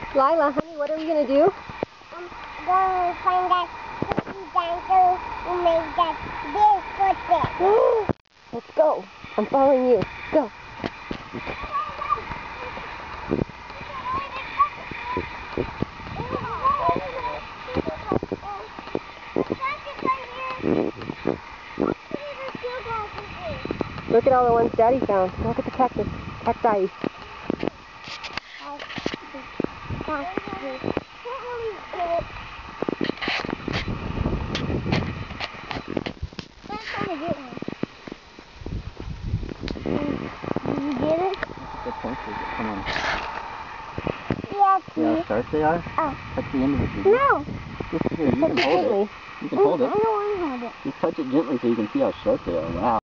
Lila, honey, what are we going to do? I'm going to find that cookie dinosaur who made that big footprint. Let's go. I'm following you. Go. Look at all the ones Daddy found. Look at the cactus. Cacti. Come on. Yeah, See how sharp they are? Oh. Touch the end of it. Gently. No. Just here, you can hold it. You can hold it. I don't want to hold it. Just touch it gently so you can see how sharp they are. Wow.